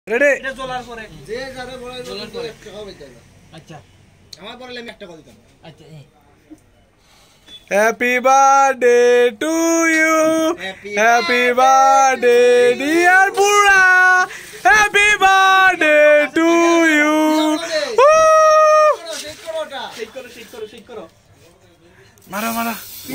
Ready এটা জ্বলার পরে যে যারা বড় জ্বলার পরে একটা খাওয়া যাবে না। আচ্ছা আমার বলে আমি একটা কথা দিতাম। আচ্ছা happy birthday to you happy birthday dear বুড়া হ্যাপি বার্থডে টু ইউ ঠিক করো মারা মারা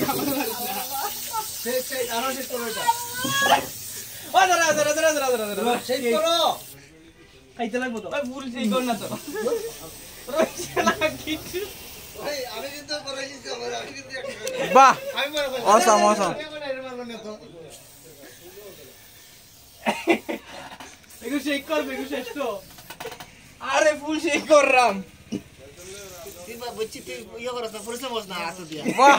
সেই আরো সেই করো এটা। ও দাঁড়া সেই করো। খাইতে লাগবো তো ভাই ভুল ঠিক কর না তো রইছে না কিছু ভাই আমি কিন্তু করাইছি আমি কিন্তু একটা বাহ আমি বড় বড় অসাম অসাম এগু শেক কর বেগু শেষ তো আরে ফুল শেক কররাম তিনবার বচ্চি তুই ইয়া করছ না পরিশ্রম করছ না হাত দিয়া। বাহ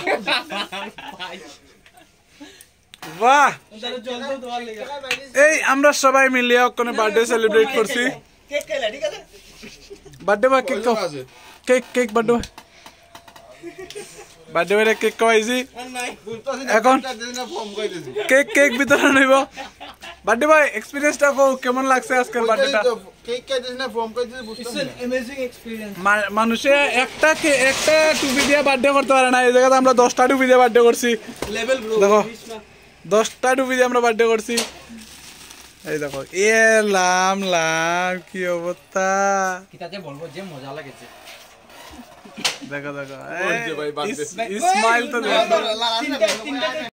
বাহ তাহলে জল তো দেওয়ার লাগা এই আমরা সবাই মিলে ওখানে বার্থডে সেলিব্রেট করছি কেক খাইলা ঠিক আছে? বার্থডে বয় কেক খাও cake cake birthday boy birthday boy cake খাওয়াইছি নাই এখন না ফর্ম কই দিছি। কেক কেক বিতরণ হইব বার্থডে বয় এক্সপেরিয়েন্সটা কও কেমন লাগছে আজকের বার্থডেটা কেক কই দিছি না ফর্ম কই দিছি বুঝতাম ইটস না। অ্যান অ্যামেজিং এক্সপেরিয়েন্স মানুষে একটা টুপি দিয়ে বার্থডে করতে পারে না এই জায়গাতে আমরা 10টা টুপি দিয়ে বার্থডে করছি লেভেল ব্রো দেখো 10টা টুপি দিয়ে আমরা বার্থডে করছি এই দেখো এ লাম লাম কি অবস্থা কিটাতে বলবো যে মজা লাগেছে দেখো দেখো ভাই, birthday। স্মাইল তো দেখো তিনটা